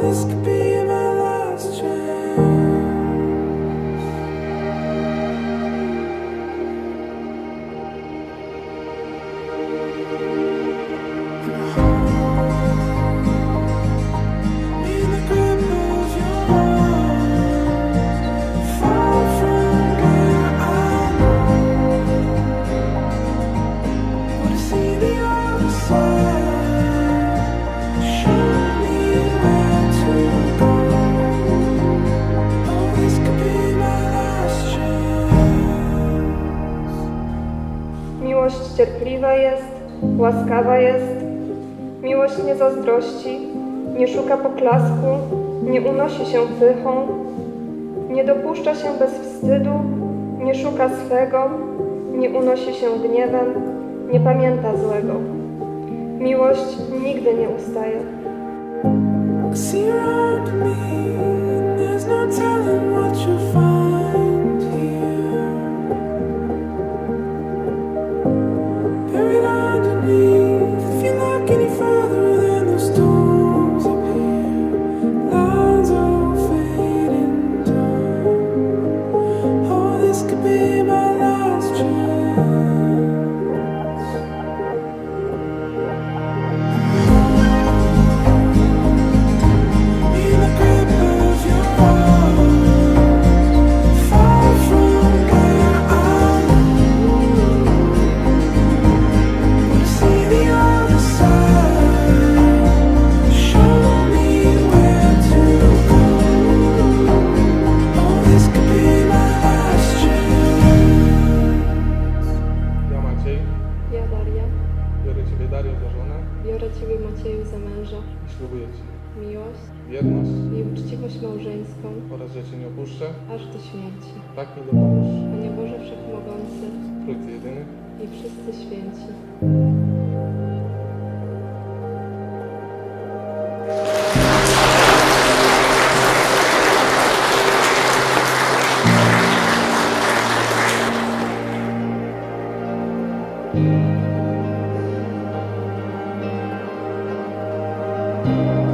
this could be my last chance. In the grip of your arms, far from where I know. Wanna see the other side. Show me where to go. Oh, this could be my last chance. Miłość cierpliwa jest, łaskawa jest. Miłość nie zazdrości, nie szuka poklasku, nie unosi się pychą, nie dopuszcza się bez wstydu, nie szuka swego, nie unosi się gniewem, nie pamięta złego. Miłość nigdy nie ustaje. See around me, there's no telling what you'll find here. Buried underneath, if you look any further, then the storms appear. Lines of fading time. Oh, this could be my last chance. In the grip of your arms, far from where I know. Wanna see the other side. Show me where to go. Oh, this could be my last chance. Ja Maciej, Ja, Daria, biorę Ciebie Dario za żonę biorę Ciebie, Macieju, za męża, i ślubuję Ci miłość wierność i uczciwość małżeńską, oraz, że Cię nie opuszczę, aż do śmierci. tak mi dopomóż. Panie Boże Wszechmogący Trójcy jedyny. i wszyscy święci. Thank